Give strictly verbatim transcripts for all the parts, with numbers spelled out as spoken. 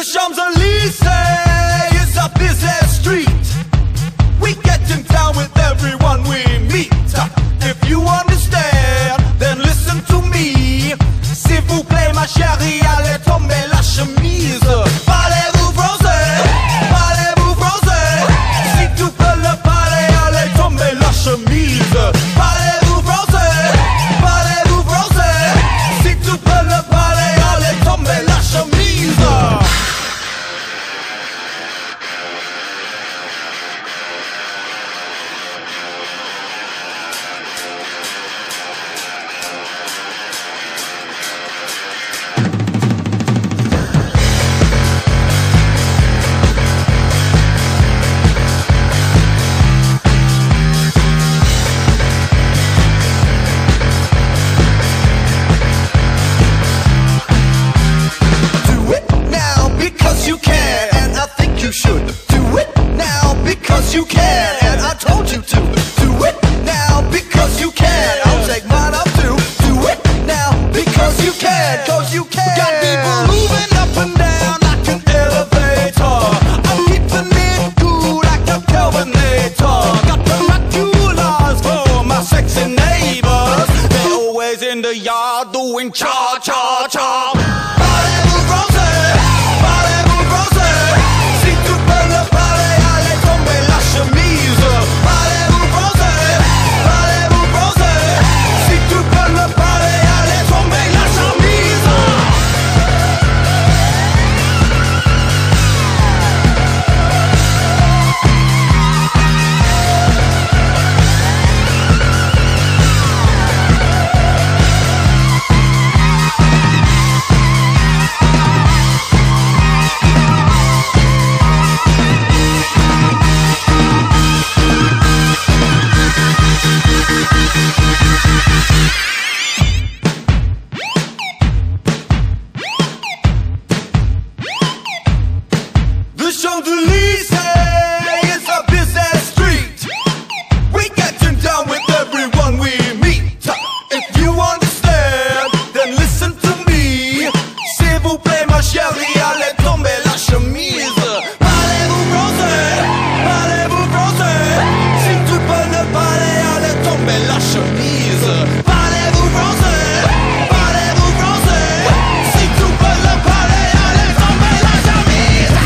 Champs-Élysées is a busy street. We getting down with everyone we meet. If you understand, then listen to me. S'il vous plaît, ma chérie, allez tomber la chemise. Parlez-vous français? Parlez-vous français? Si tu peux le parler, allez tomber la chemise. Parlez-vous français? Parlez-vous français? Si tu peux le parler, allez tomber la chemise. You can, and I think you should do it now because you can, and I told you to do it now because you can. I'll take mine up too. Do it now because you can, cause you can. Got people moving up and down like an elevator. I'm keeping it cool like a Kelvinator. Got the Maculas for my sexy neighbors. They're always in the yard doing cha cha cha. Parlez-vous français? Parlez-vous français? Si tu peux le parler, allez tomber la chemise. Parlez-vous français? Parlez-vous français? Si tu peux le parler, allez tomber la chemise. The Champs-Élysées is a busy street. We getting down with everyone we meet. If you understand, then listen to me. S'il vous plaît, ma chérie, allez tomber la chemise. Parlez-vous français? Parlez-vous français? Si tu peux le parler, allez tomber la chemise. Parlez-vous français? Parlez-vous français? Si tu peux le parler, allez tomber la chemise.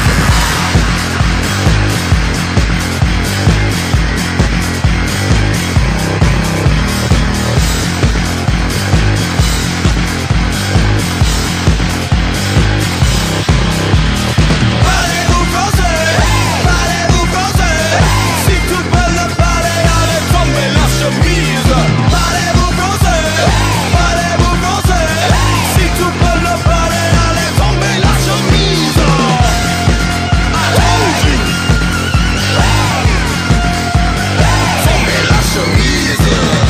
Parlez-vous français? Parlez-vous français? Si tu peux le parler, allez tomber la chemise. Parlez-vous français? Parlez-vous français? Si tu peux le parler, allez tomber la chemise. I told you. Tomber la chemise.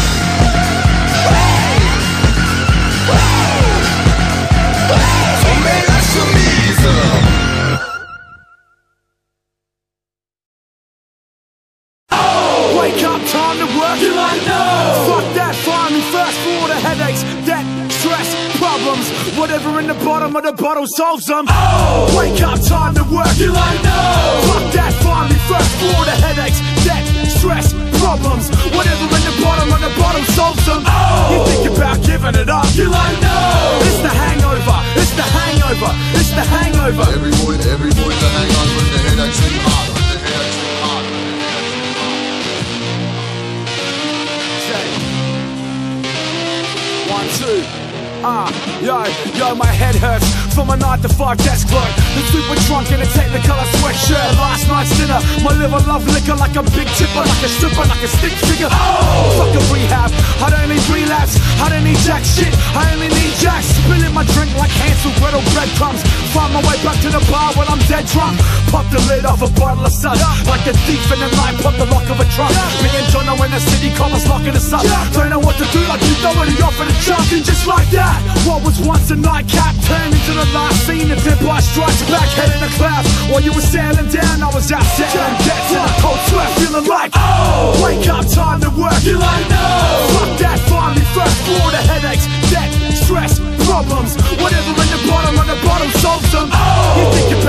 Tomber la chemise. Wake up, time to work. You like no. Fuck that, find me first for all the headaches, debt, stress, problems. Whatever in the bottom of the bottle solves them. Oh. Wake up, time to work. You like no. Fuck that, find me first for all the headaches, debt, stress, problems. Whatever in the bottom of the bottle solves them. Oh. You think about giving it up. You like no. It's the hangover. It's the hangover. It's the hangover. Every boy, every boy, the hangover, the headaches and heart, the headaches and heart. One, two. Ah, yo, yo, my head hurts from a nine to five desk work. The super trunk in a technicolor sweatshirt. Last night's dinner, my liver love liquor like a big tipper, like a stripper, like a stick figure. Oh, fuck a rehab. I don't need relapse. I don't need jack shit. I only need jacks. Spilling my drink like Hansel Gretel breadcrumbs. Find my way back to the bar when I'm dead drunk. Pop the lid off a bottle of suds. Like a thief in the night, pop the lock of a trunk. Me and John are in the city, coppers locking us up. Don't know what to do, like you already offered a chunk. And just like that, what was once a nightcap turned into the last scene of Empire Strikes Back. Head in the clouds while you were sailing down, I was out sailing debts in a cold sweat, feeling like, oh, wake up, time to work. You like no. Fuck that, find me first for all the headaches, debt, stress, problems. Whatever in the bottom of the bottom solves them. Oh. You think about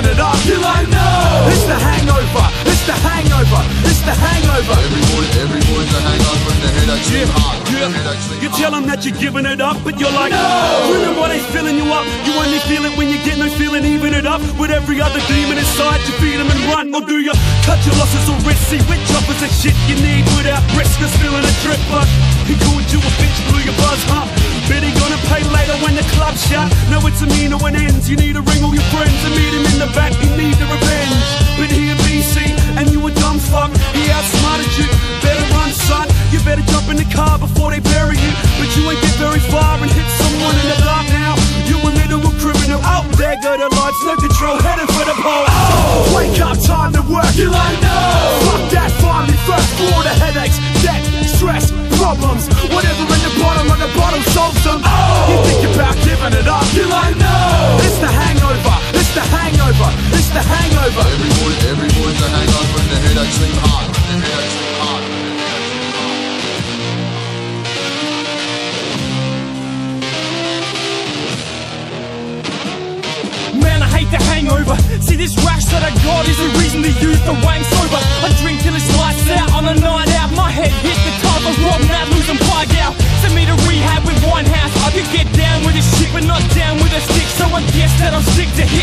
giving it up. You're like, no! It's the hangover, it's the hangover, it's the hangover. Every boy, every boy's a hangover and the headaches seem hard. Yeah. The headaches seem You hard. tell them that you're giving it up, but you're like, no! Feeling what ain't filling you up. You only feel it when you get no feeling, even it up with every other demon inside. You feed them and run, or do you cut your losses or risk? See which offers the shit you need without risk of spilling a trip. But he called you a bitch, blew your buzz, huh? Bet he gonna pay later when the club's shut. Now it's a mean when ends. You need to ring all your friends and meet him in the back. You need the revenge. But he a B C and you a dumb fuck. He outsmarted you. Better run, son. You better jump in the car before they bury you. But you ain't get very far and hit someone in the dark now. You a literal criminal. Out there go the lights, no control, heading for the pole. Oh, wake up, time to work. You're like, no. Fuck that, find me first for all the headaches, debt, stress, problems. Whatever in the bottom of the bottom solves them. Oh, you think about giving it up. You're like, no. It's the hangover, it's the hangover, it's the hangover. Every boy, every boy's a hangover and the headaches seem hard. The headaches seem hard. Man, I hate the hangover. See, this rash that I got is the reason to use the wang sober. I drink till it's lights out on a night out. My head hit the top of Rob Nat, losing pie out. Send me to rehab with Winehouse. I could get down with this shit, but not down with a stick. So I guess that I'll stick to hip